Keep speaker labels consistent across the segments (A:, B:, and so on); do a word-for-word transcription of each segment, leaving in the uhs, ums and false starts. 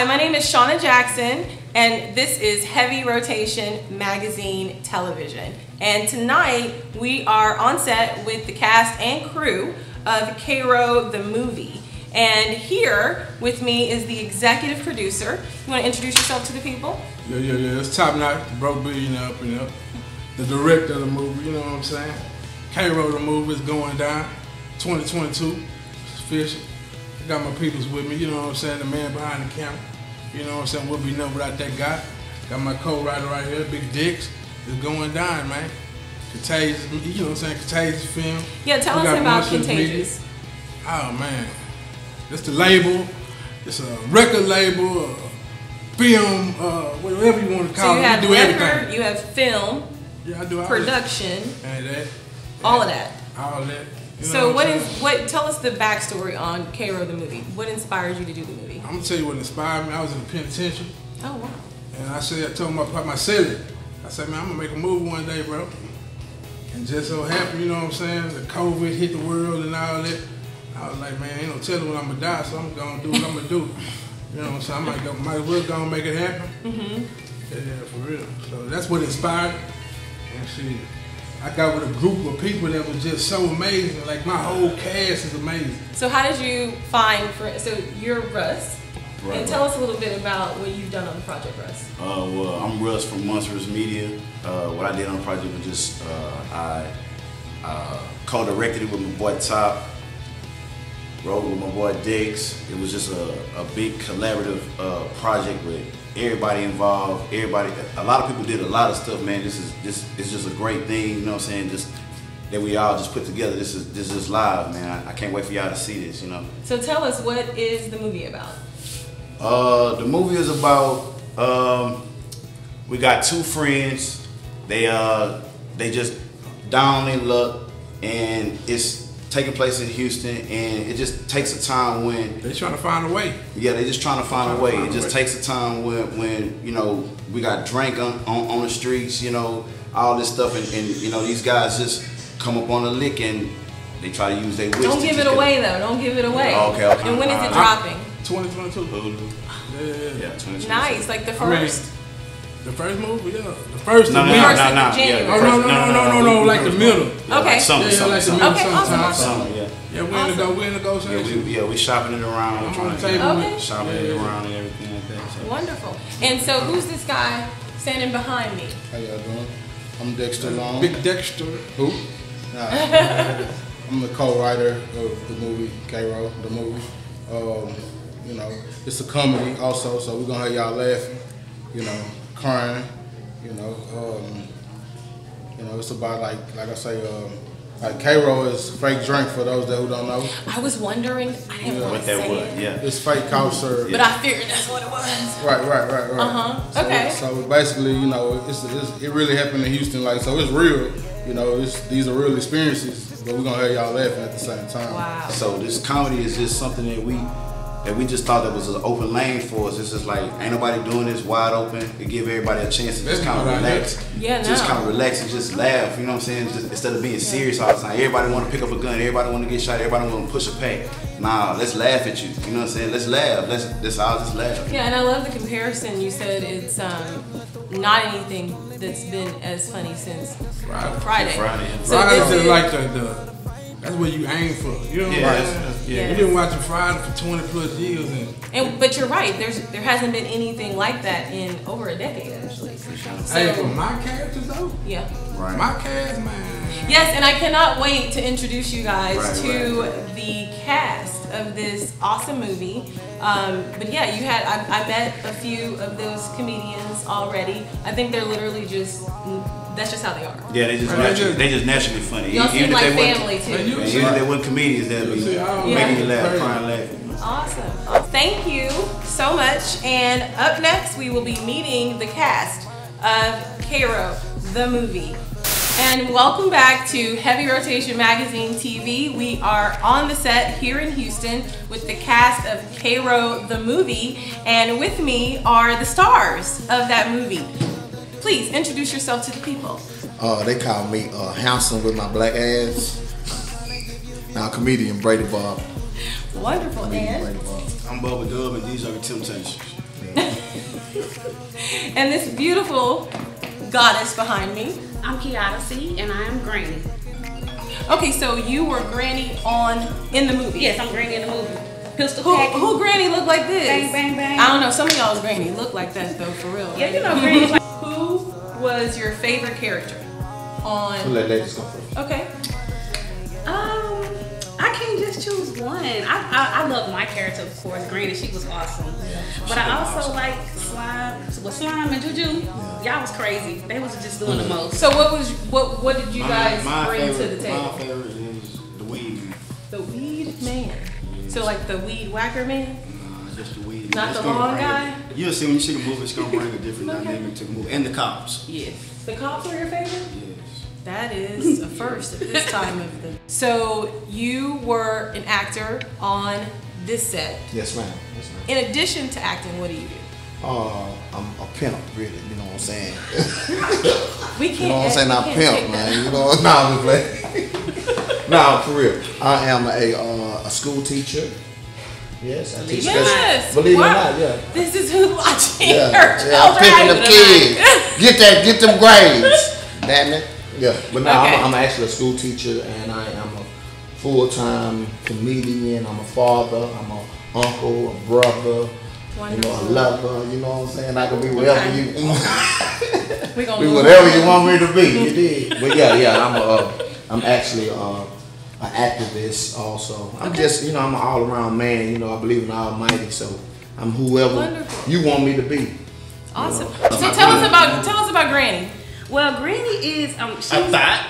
A: Hi, my name is Shauna Jackson, and this is Heavy Rotation Magazine Television. And tonight we are on set with the cast and crew of KARO the Movie. And here with me is the executive producer. You want to introduce yourself to the people?
B: Yeah, yeah, yeah. It's Topknotch The Brokebillionaire up and up. The director of the movie, you know what I'm saying? KARO the Movie is going down. twenty twenty-two. It's official. I got my peoples with me, you know what I'm saying? The man behind the camera. You know what I'm saying? We'll be nothing without that guy. Got my co-writer right here, Big Dex. It's going down, man. Kontagious, you know what I'm saying? Kontagious Films.
A: Yeah, tell us about Kontagious.
B: Media. Oh, man. It's the label. It's a record label, a film, uh, whatever you want to call
A: so you
B: it.
A: Have
B: we do
A: record,
B: everything.
A: You have film,
B: yeah, I do all
A: production,
B: that. And that.
A: all of that.
B: All that. You know
A: so
B: what,
A: what
B: is
A: what? Tell us the backstory on KARO the Movie. What inspired you to do the movie?
B: I'm gonna tell you what inspired me. I was in the penitentiary.
A: Oh wow.
B: And I said, I told my my Shelly, I said, man, I'm gonna make a movie one day, bro. And just so happened, you know what I'm saying, the COVID hit the world and all that. I was like, man, ain't no telling when I'm gonna die, so I'm gonna do what I'm gonna do. You know what I'm saying? I might, go, might as well go and make it happen.
A: Mm-hmm.
B: Yeah, for real. So that's what inspired me. And shit, I got with a group of people that was just so amazing. Like my whole cast is amazing.
A: So how did you find, for, so you're Russ,
C: right,
A: and tell
C: right.
A: us a little bit about what you've done on the project, Russ.
C: Uh, well, I'm Russ from Monstarus MEDIA. Uh, what I did on the project was just, uh, I uh, co-directed it with my boy Top, wrote with my boy Dex. It was just a, a big collaborative uh, project with everybody involved, everybody, a lot of people did a lot of stuff, man. This is this it's just a great thing, you know what I'm saying? Just that we all just put together. This is this is live, man. I, I can't wait for y'all to see this, you know.
A: So tell us, what is the movie about?
C: Uh, the movie is about um, we got two friends. They uh they just down in luck, and it's taking place in Houston, and it just takes a time when
B: They're trying to find a way.
C: Yeah, they just trying to find
B: trying
C: a way.
B: Find
C: it just
B: way.
C: takes a time when, when you know, we got drink on, on, on the streets, you know, all this stuff, and, and you know, these guys just come up on a lick and they try to use their wits.
A: Don't give it away though. Don't give it away.
C: Oh, okay, okay.
A: And when is it
C: Uh,
A: dropping?
B: twenty twenty-two. Yeah, yeah, yeah.
C: Yeah, twenty twenty-two.
A: Nice, like the
B: I mean,
A: first.
B: the first movie, yeah. The first.
C: No, no,
B: the
C: no,
A: First
C: no,
A: of
C: no.
A: January.
C: Yeah,
B: Oh, no, no, no, no, no, no, like the middle.
C: Yeah,
A: Okay.
C: like summer,
B: Yeah, yeah,
C: summer,
B: like the
C: summer.
B: middle,
A: Okay, awesome,
B: summertime.
A: awesome.
C: Summer, yeah.
B: Yeah, we're in the go, we're in the go,
C: Yeah, we, yeah, we shopping it around,
B: I'm
C: trying
B: on
C: to
B: the
C: get
B: table.
A: Okay.
C: shopping it around and everything like that. So.
A: Wonderful. And so who's this guy standing behind me?
D: How y'all doing? I'm Dexter Long.
B: Big Dexter.
D: Who? Nah, I'm the co-writer of the movie KARO the Movie. Um, you know, it's a comedy also, so we're gonna have y'all laughing, you know, crying, you know. Um, you know, it's about like, like I say, um, like KARO is fake drink for those that who don't know.
A: I was wondering. I didn't
D: Yeah.
A: want
C: What
A: to
C: that
A: say
C: was,
A: it.
C: yeah.
D: It's fake cough syrup.
A: But I figured that's what it was.
D: Right, right, right, right.
A: Uh-huh.
D: So,
A: Okay.
D: So basically, you know, it's, it's it really happened in Houston, like, so it's real. You know, it's, these are real experiences, but we're gonna have y'all laughing at the same time.
A: Wow.
C: So this comedy is just something that we that we just thought that was an open lane for us. It's just like ain't nobody doing this wide open. It give everybody a chance to just kind of relax.
A: Yeah, no.
C: Just kind of relax and just laugh. You know what I'm saying? Just, instead of being serious all the time. Everybody want to pick up a gun. Everybody want to get shot. Everybody want to push a pack. Nah, let's laugh at you. You know what I'm saying? Let's laugh. Let's let's all just laugh.
A: Yeah, and I love the comparison. You said it's um, not anything that's been as funny since
B: Friday.
A: Friday.
C: Friday.
A: So
B: Friday's
A: this
B: just
A: is-
B: like the, the, that's what you aim for. You know what
C: Yeah,
B: I'm
C: that's-
B: saying?
A: yeah.
B: We've been watching Friday for twenty plus years, and
A: And but you're right. There's there hasn't been anything like that in over a decade actually. So,
B: hey, for my characters though,
A: yeah.
C: Right.
B: my cast, man.
A: Yes, and I cannot wait to introduce you guys
C: Right,
A: to
C: right.
A: the cast of this awesome movie. Um, but yeah, you had I, I met a few of those comedians already. I think they're literally just that's just how they are.
C: Yeah, they just
B: Right.
C: naturally, they just naturally funny.
A: Y'all seem like
C: they wasn't-
A: family
B: Man,
A: too.
B: you-
C: Man, even if they weren't comedians, they'd be
B: See, I don't
C: making you
B: know.
C: laugh,
B: Crazy.
C: crying, laughing.
A: Awesome. Thank you so much. And up next, we will be meeting the cast of KARO the Movie. And welcome back to Heavy Rotation Magazine T V. We are on the set here in Houston with the cast of KARO the Movie. And with me are the stars of that movie. Please introduce yourself to the people.
E: Uh, they call me uh, handsome with my black ass. Now comedian Brady Bobb.
A: Wonderful,
E: Comedian
A: and
E: Brady Bobb.
C: I'm Bubba Dub, and these are the Temptations.
A: And this beautiful goddess behind me.
F: I'm Keyatta C, and I am Granny.
A: Okay, so you were Granny on in the movie.
F: Yes, I'm Granny in the movie. Pistol
A: Who,
F: packing.
A: who Granny look like this?
F: Bang, bang, bang.
A: I don't know. Some of y'all's Granny look like that though, for real.
F: Yeah, you know Granny. Like
A: Who was your favorite character on?
D: We'll let ladies go first.
A: Okay.
F: Um, I can't just choose one. I, I I love my character, of course, Granny. She was awesome.
E: Yeah,
F: but
E: she
F: I
E: was
F: also
E: awesome.
F: like Slime. With Slime and Juju, y'all was crazy. They was just doing the most.
A: So what was what what did you
G: My-
A: guys
G: my
A: bring
G: favorite,
A: to the table?
G: My favorite is the weed.
A: The weed man. So like the weed whacker man?
G: Nah, just the weed.
A: Not
G: It's
A: the
G: gonna
A: long
G: bring
A: guy?
G: A, you'll see when you see the movie, it's gonna bring a different
A: Okay.
G: dynamic to the movie. And the cops.
F: Yes.
A: The cops were your favorite?
G: Yes.
A: That is a first at this time of the. So you were an actor on this set.
E: Yes, ma'am. Yes, ma'am.
A: In addition to acting, what do you do?
E: Uh, I'm a pimp, really. You know what I'm saying?
A: We can't.
E: You know what I'm saying?
A: we
E: I'm
A: can't
E: pimp,
A: take
E: man.
A: that.
E: You know what? Nah, I'm playing. Nah, for real. I am a uh, a school teacher. Yes, I teach.
A: Yes.
E: Believe it or
A: Wow.
E: not, yeah.
A: This is who's watching.
E: Yeah,
A: Her
E: yeah, I'm
A: children
E: picking them
A: out
E: kids.
A: tonight.
E: Get that, get them grades. Damn it. Yeah, but now
A: Okay.
E: I'm, I'm actually a school teacher, and I am a full-time comedian. I'm a father. I'm a uncle, a brother. You know, a lover. You know what I'm saying? I can be whatever
A: Okay.
E: you.
A: We gonna
E: be
A: move
E: whatever
A: on.
E: you want me to be. You did. But yeah, yeah. I'm a. Uh, I'm actually uh, an activist also. I'm
A: Okay.
E: just, you know, I'm an all-around man. You know, I believe in the Almighty, so I'm whoever
A: Wonderful.
E: you want me to be.
A: Awesome. So tell us about tell us about Granny.
F: Well, Granny is um. She's,
G: A thought.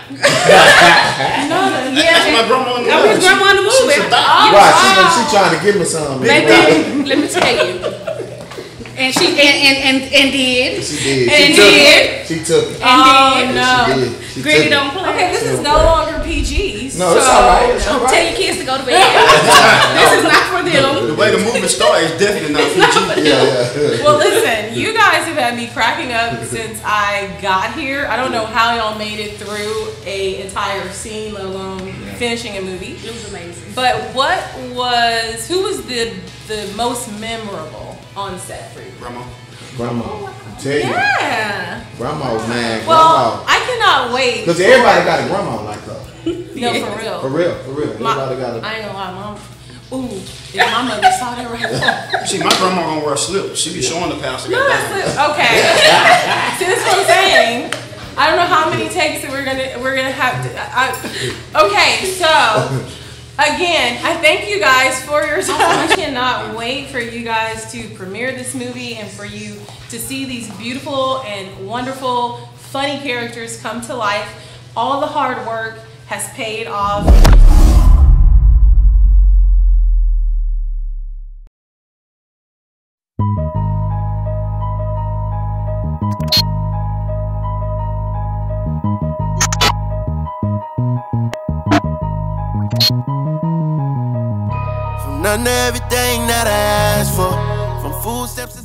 F: yeah,
G: That's my grandma in the
F: I'm
G: movie.
F: his grandma in the movie.
G: She's a thought.
A: Oh,
E: Right,
A: wow.
E: she, she trying to give me some.
F: Baby, let me tell you. And she and and and, and did.
E: She did.
F: And
E: she took
F: did.
E: it. She took it.
F: And
A: Oh,
F: did.
A: no.
E: She did. She
F: Granny
E: took
F: don't
E: it.
F: play.
A: Okay, this is no longer P Gs.
E: No, it's
A: so-
E: all right. It's all
F: Tell
E: right.
F: your kids to go to bed. This is not for them.
G: The way the movie started is definitely not for you.
E: Yeah, yeah.
A: Well, listen, you guys have had me cracking up since I got here. I don't know how y'all made it through a entire scene, let alone finishing a movie.
F: It was amazing.
A: But what was who was the the most memorable on set for you?
G: Grandma.
E: Grandma, I tell you,
A: Yeah.
E: grandma, man,
A: Well,
E: grandma.
A: I cannot wait.
E: Because everybody got a grandma like her.
A: No, for real.
E: For real, for real.
A: My-
E: Everybody got a.
A: I ain't gonna lie, mom. Ooh, if my mother saw that right now.
G: See, my grandma gonna wear slips. She be showing the pastor.
A: No, that's it. Okay. See, that's what I'm saying. I don't know how many takes that we're gonna we're gonna have to. I, okay, so again, I thank you guys for your time. I cannot wait for you guys to premiere this movie and for you to see these beautiful and wonderful, funny characters come to life. All the hard work has paid off.
H: From none to everything that I asked for, from food steps to